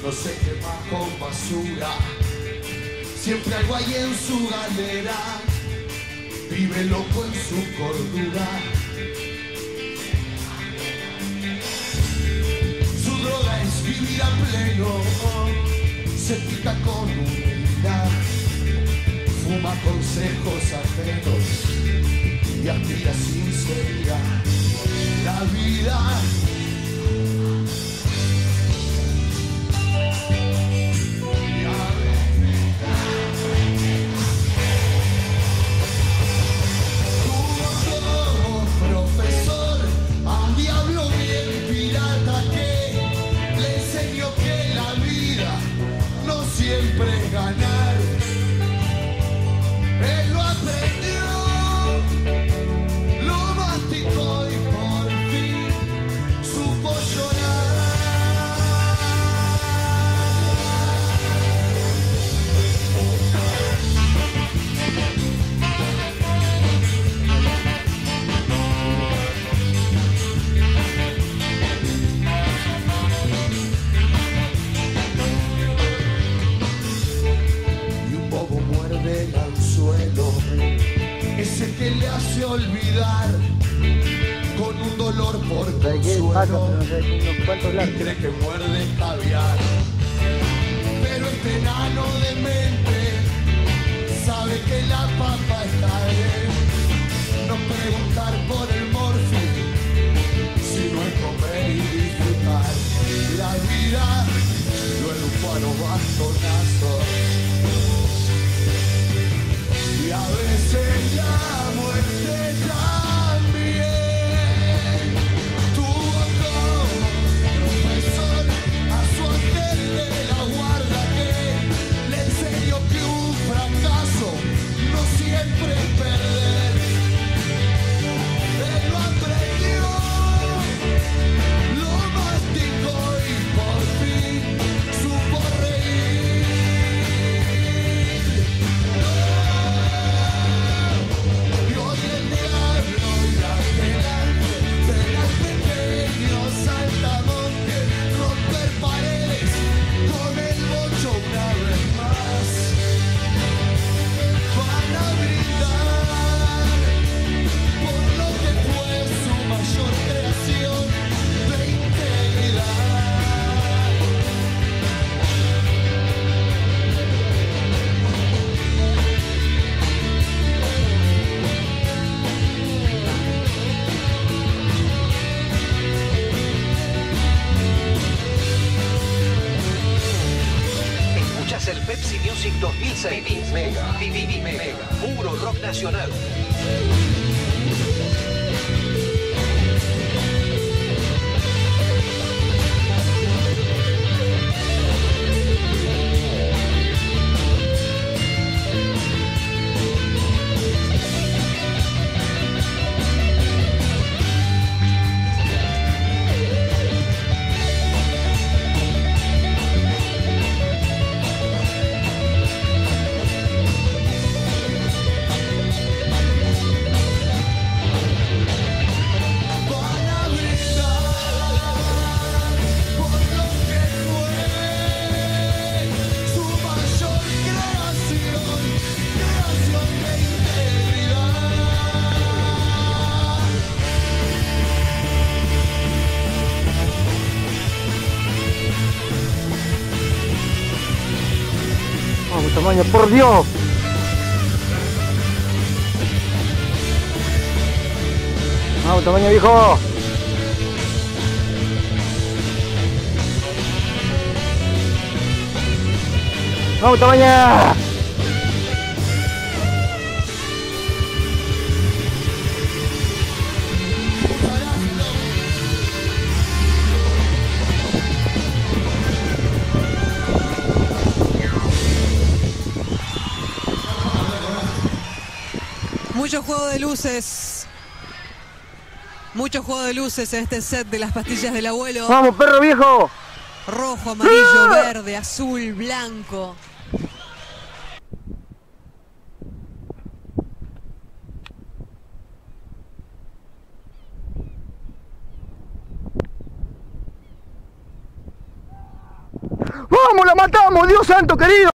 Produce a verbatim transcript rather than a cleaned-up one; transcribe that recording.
no se quema con basura. Siempre algo hay en su galera, vive loco en su cordura. Su droga es vivir a pleno, se pica con humildad, fuma consejos ajenos y aspira sinceridad. La vida siempre ganar. Él lo aprendió, lo masticó y por fin supo el anzuelo, ese que le hace olvidar con un dolor por consuelo, y cree que muerde caviar. Pero este enano de mente sabe que la papa está bien. No preguntar por el morfín, sino es comer y disfrutar. La vida lo educó a los bastonazos, y a veces la muerte también. Tuvo como profesor a su ángel de la guarda que le enseñó que un fracaso no siempre es perder. Él lo aprendió, lo masticó y por fin supo reír. El Pepsi Music dos mil seis. Mega, Vivi Mega, puro rock nacional. Vamos, tamaño, por Dios. Vamos, tamaño, viejo. Vamos, tamaña. Mucho juego de luces. Mucho juego de luces en este set de las pastillas del abuelo. ¡Vamos, perro viejo! Rojo, amarillo, verde, azul, blanco. ¡Uh! la matamos, Dios santo querido.